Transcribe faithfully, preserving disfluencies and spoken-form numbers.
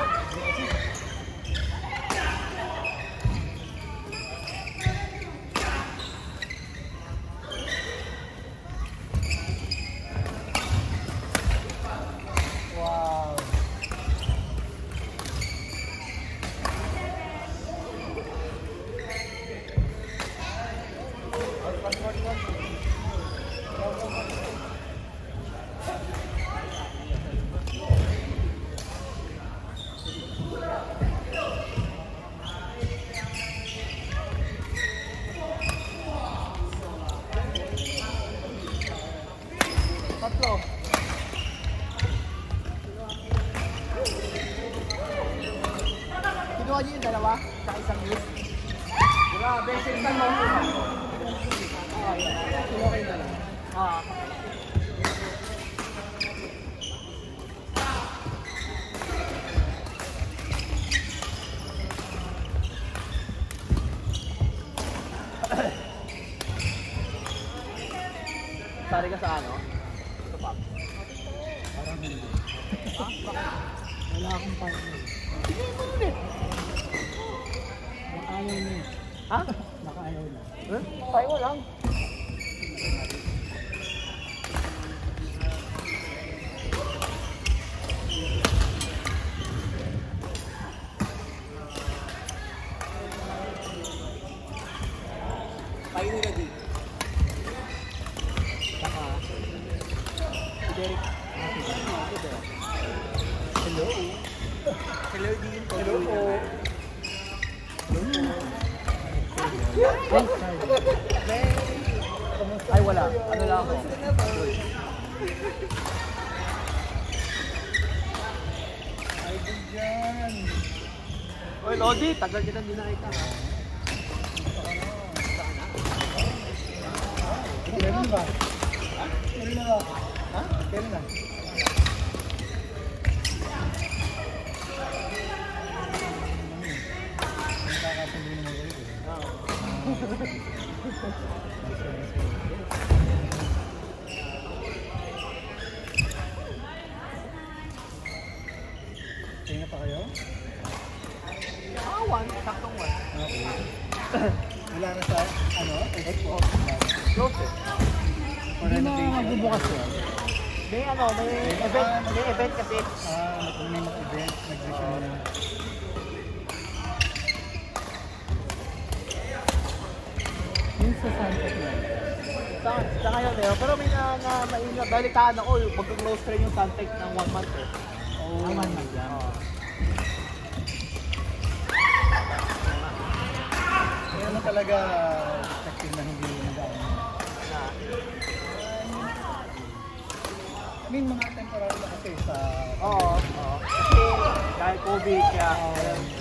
Tatlo. Kinuha niyo yung dalawa sa isang list. Grabe, sintan mo. Ah, yeah. Kinuha kayo dalawa. Ah. Sari ka sa ano? Ito pa. Parang hindi. Ha? Wala akong partner. Hindi mo ulit. Naka-ayaw na eh. Ha? Naka-ayaw na. Eh? Tayo lang. Tayo nila di. Saka si Derek. Hello. Hello din. Hello po. Ay wala. Ano lang ako? Ay din dyan. Oy Lodi, tagal kita din nakita ha. Meron ba? Ha? Meron na ba? Ha? Meron na. Tingnan pa kayo? Ah, one. Saktong one. Okay. Wala na sa, ano? Expo. Close eh. Hindi na magbubukas yun? May ano, may event, may event kasi. Ah, may mag-event, nag-vision na. Yung sa Suntec na. Sa, sa ngayon eh, pero may na, na, may na, balitaan ako, mag-close train yung Suntec ng one month eh. Oh, ah, one month lang. Oh. Kaya na talaga effective na hindi nag-ano. Na. I mean, mga temporary na kasi sa... Oo, oo. Kasi dahil COVID kaya, Um,